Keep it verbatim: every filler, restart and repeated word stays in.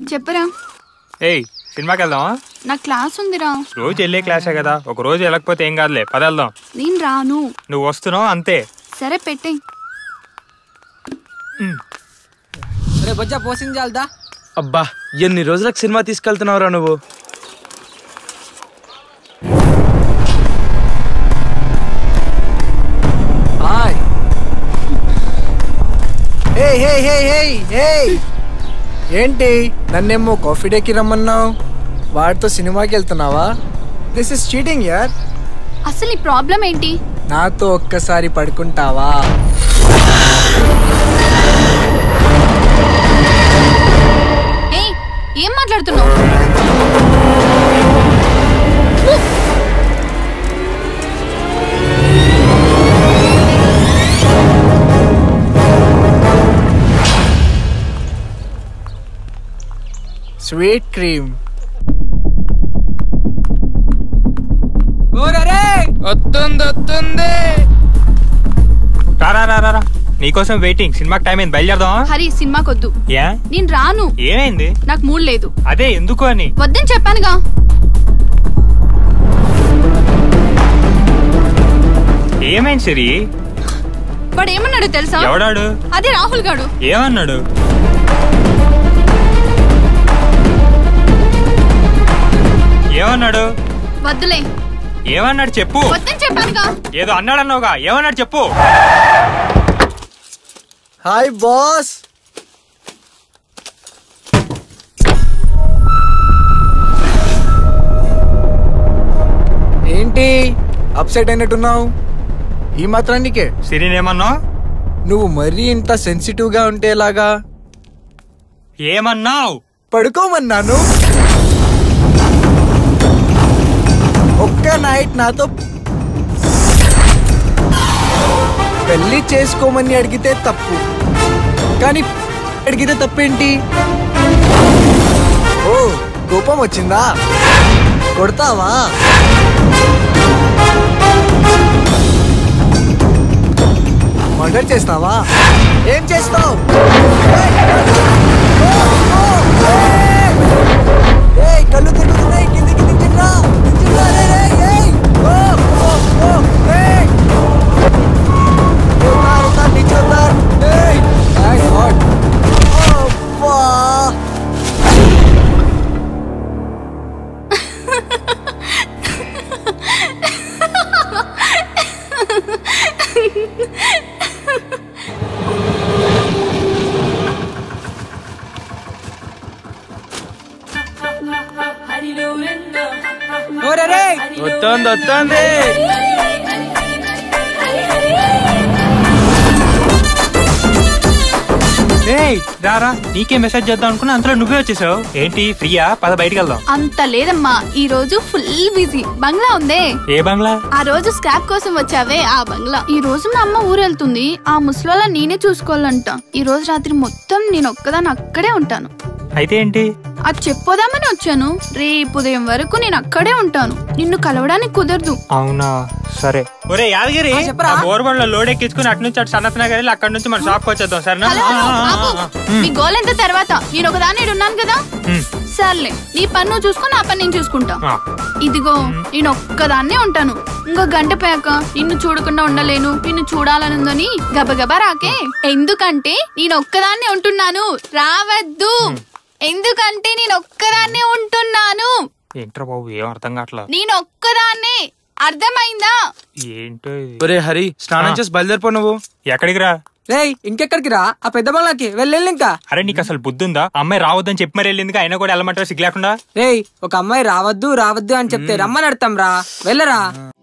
చెప్పరా. ఏయ్ సినిమాకి వెళ్దామా? నా క్లాస్ ఉందిరా. రోజు వెళ్ళే క్లాసే కదా, ఒక రోజు వెళ్ళకపోతే ఏం కాదులే, పద వెళ్దాం. నేను రాను. నువ్వు వస్తున్నావు అంతే. సరే పెట్టే. పోసించాలదా? అబ్బా ఎన్ని రోజులకు సినిమా తీసుకెళ్తున్నావురా నువ్వు? ఏంటి నన్నేమో కాఫీ డేకి రమ్మన్నావు, వాడితో సినిమాకి వెళ్తున్నావా? దిస్ ఇస్ చీటింగ్ యార్. అసలు ఈ ప్రాబ్లం ఏంటి? నాతో ఒక్కసారి పడుకుంటావా? ఏయ్ ఏం మాట్లాడుతున్నావు? Sweet cream. నీకోసం వెయిటింగ్. సినిమాకి టైం అయింది, బయలుదేరదాం. హరి సినిమాకి వద్దు. ఏ? నేను రాను. ఏమైంది? నాకు మూడ్ లేదు. అదే ఎందుకు అని? వద్దని చెప్పానుగా. ఏమైంది సిరి? వాడు ఏమన్నాడు తెలుసా? ఎవడాడు? అదే రాహుల్ గాడు. ఏమన్నాడు? ఏమన్నాడు? వద్దులే. ఏమన్నాడు చెప్పు. వద్దని చెప్పానుగా. ఏదో అన్నాడు అన్నావుగా, ఏమన్నాడు చెప్పు. Hi boss. ఏంటి అప్సెట్ అయినట్టున్నావు? ఈ మాత్రానికే సిరినేమన్నా? నువ్వు మరీ ఇంత సెన్సిటివ్ గా ఉంటే ఎలాగా? ఏమన్నావు? పడుకోమన్నాను. ఒక్క నైట్ నాతో పెళ్లి చేసుకోమని అడిగితే తప్పు, కానీ అడిగితే తప్పేంటి? ఓ కోపం వచ్చిందా? కొడతావా? మర్డర్ చేస్తావా? ఏం చేస్తావు? కళ్ళు తిరుగుతున్నాయి, కిందికి దించిరా. వస్తుంది వస్తుంది. రారా, నీకే మెసేజ్ చేద్దాం అనుకున్నా, అంతలో నువ్వే వచ్చేసావు. ఏంటి ఫ్రీయా? పద బయటికి వెళ్దాం. అంత లేదమ్మా, ఈ రోజు ఫుల్ బిజీ. బంగ్లా ఉందే. ఏ బంగ్లా? ఆ రోజు స్క్రాప్ కోసం వచ్చావే ఆ బంగ్లా. ఈ రోజు మా అమ్మ ఊరెళ్తుంది, ఆ ముసలోళ్ళ నేనే చూసుకోవాలంట. ఈ రోజు రాత్రి మొత్తం నేను ఒక్కదాన్ని అక్కడే ఉంటాను. అయితే ఏంటి? అది చెప్పోదామని వచ్చాను. రేపు ఉదయం వరకు నేను అక్కడే ఉంటాను. నిన్ను కలవడానికి కుదరదు. అవునా? సరే. ఒరే యాదగిరి, బోర్బండ్లో లోడ్ ఎక్కించుకుని అటు నుంచి అటు సన్నత్ నగర్ వెళ్ళి అక్కడ నుంచి మన షాప్ కి వచ్చేద్దాం. సరేనా? మీ గోల్ ఎంత తర్వాత, నేను ఒకదాన్ని ఉన్నాను కదా. సర్లే, నీ పన్ను చూసుకుని నా పని నేను చూసుకుంటా. ఇదిగో నేను ఒక్కదాన్నే ఉంటాను. ఇంకో గంట పోయాక నిన్ను చూడకుండా ఉండలేను. నిన్ను చూడాలనుందని గబగబా రాకే. ఎందుకంటే నేను ఒక్కదాన్నే ఉంటున్నాను. రావద్దు. ఎందుకంటే నేను ఒక్కదాన్నే ఉంటున్నాను. ఏంట్రా బాబు, ఏం అర్థం కావట్లా. నేను ఒక్కదాన్నే, అర్థమైందా? ఏంటో. ఒరే హరి, స్నానం చేసి బయలుదేరిపో. నువ్వు ఎక్కడికి రా? రేయ్ ఇంకెక్కడికి రా, ఆ పెద్ద బంగ్లాకి వెళ్ళి. ఇంకా అరే నీకు అసలు బుద్ధి ఉందా? అమ్మాయి రావద్దని చెప్పి మరి వెళ్ళింది, అయినా కూడా వెళ్ళమంటారు సిగ్గు లేకుండా. రేయ్ ఒక అమ్మాయి రావద్దు రావద్దు అని చెప్తే రమ్మని అడతాం రా, వెళ్ళరా.